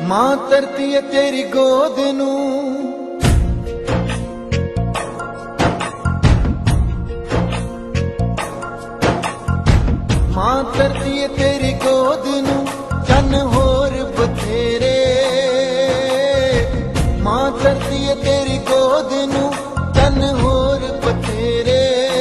मां धरती है तेरी गोद नू, मां धरती है तेरी गोद नू, चन होर बथेरे। मां धरती है तेरी गोद नू, चन होर बथेरे।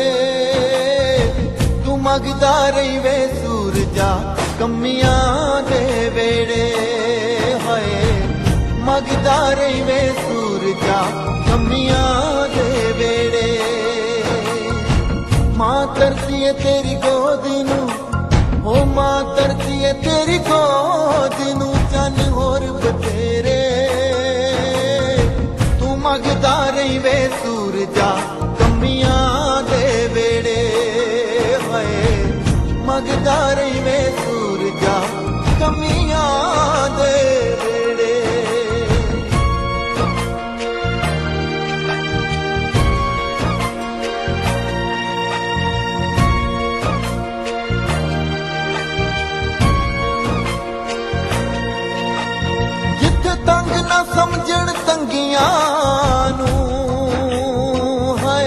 तू मंगदा रही वे सूरजा कमियां दे वेड़े, हाय मंगदा रही वे सूरजा कमियां दे वेड़े। मां धरती है तेरी गोद नू, ओ मां धरती है तेरी गोद नू, चन होर बथेरे। तू मंगदा रही वे सूरजा कमियां दे वेड़े, हाय मंगदा रही वे सूरजा कमियां दे वेड़े। जिथे तंग ना समझण तंगियां नू, हाय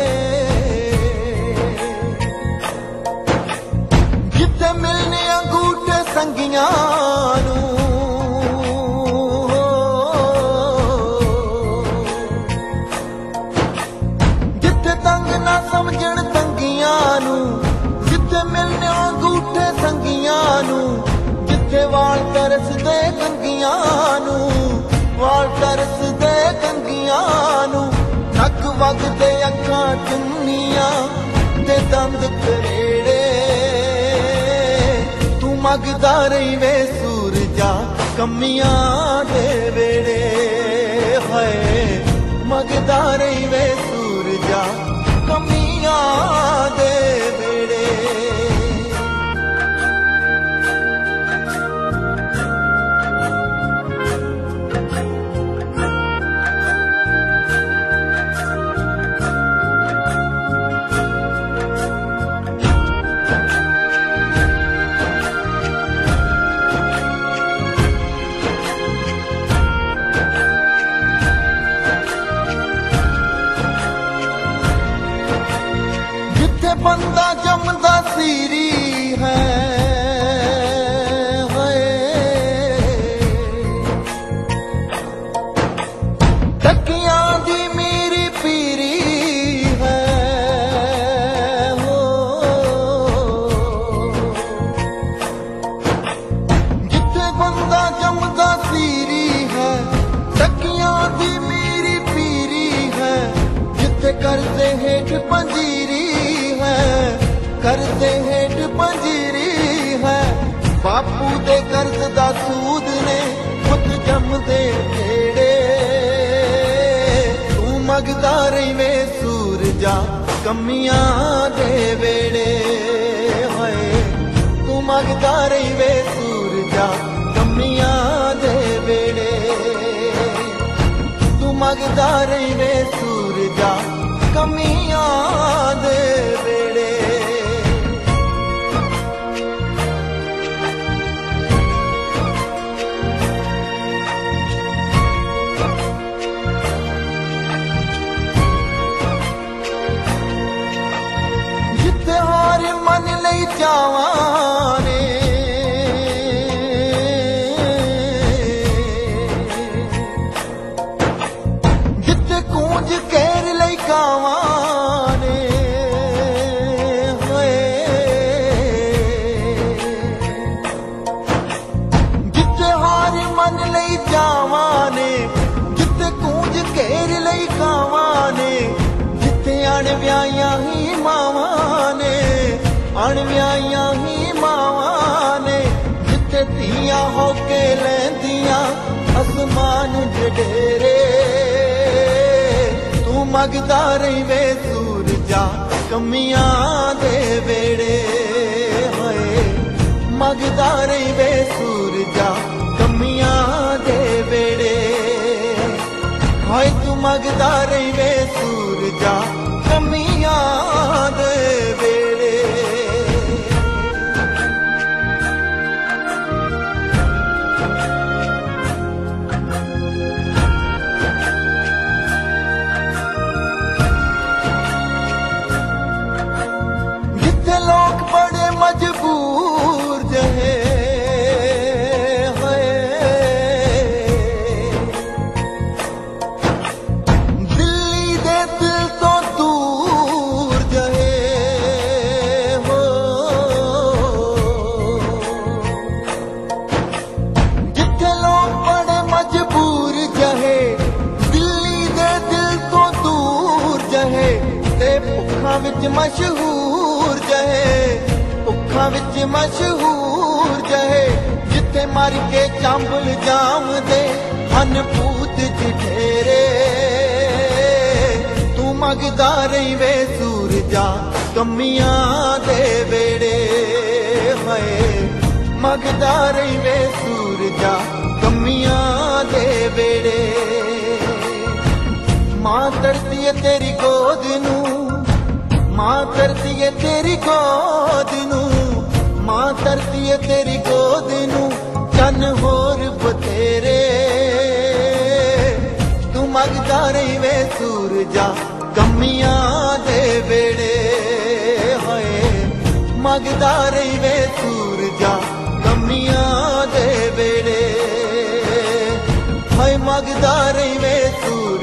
जिथे मिलने अंगूठे संगियां नू। जिथे तंग ना समझण तंगियां नू, जिथे मिलने अंगूठे संगियां नू। जिथे वाल तरसदे कंगियां नू, वाल तरसदे कंगियां नू। नक वगदे अखां चुन्नियां ते दंद करेड़े। तू मंगदा रही वे सूरजा कमियां दे वेड़े, हाय मंगदा रही वे सूरजा कमियां दे वेड़े। जिथे बंदा जमदा सीरी है, हाय टकियां दी मेरी पीरी है। हो जिथे बंदा जमदा सीरी है, टकियां दी मेरी पीरी है। जिथे करते हेठ पंजीरी है, करते हेठ पंजीरी है। बापू दे कर्ज दा सूद ने पुत जमदे खेड़े। तू मंगदा रही वे सूरजा कमियां दे वेड़े, हाय तू मंगदा रही वे सूरजा कमियां दे वेड़े। तू मंगदा रही वे सूरजा कमियां दे वेड़े। जिथे हार मन लई जावां ने, जिथे कूंज केर लई गावां ने, हाय जिथे हार मन लई जावां ने। जिथे कूंज केर लई गावां ने। जिथे अणव्याहियां ही मावां ने, अणव्याहियां ही मावां ने। जिथे धीआं होके लैंदियां आसमान जडेरे। तू मंगदा रही वे सूरजा कमियां दे वेड़े, हाय मंगदा रही वे सूरजा कमियां दे वेड़े। हाय तू मंगदा रही वे सूरजा कमियां दे वेड़े। विच मशहूर जहे, उखां विच मशहूर जहे, जिथे मर के चांबल जाम दे हन पूत जिठेरे। तू मंगदा रही वे सूरजा कमियां दे वेड़े, हाय मंगदा रही वे सूरजा कमियां दे वेड़े। मां तरती है तेरी गोद नू, मां तरती है तेरी गोद नू, मां तरती है तेरी गोद नू, चन होर बतेरे। तू मंगदा रही वे सूरजा कमियां दे वेड़े, हाय मंगदा रही वे सूरजा कमियां दे वेड़े, हाय मंगदा रही वे सूरजा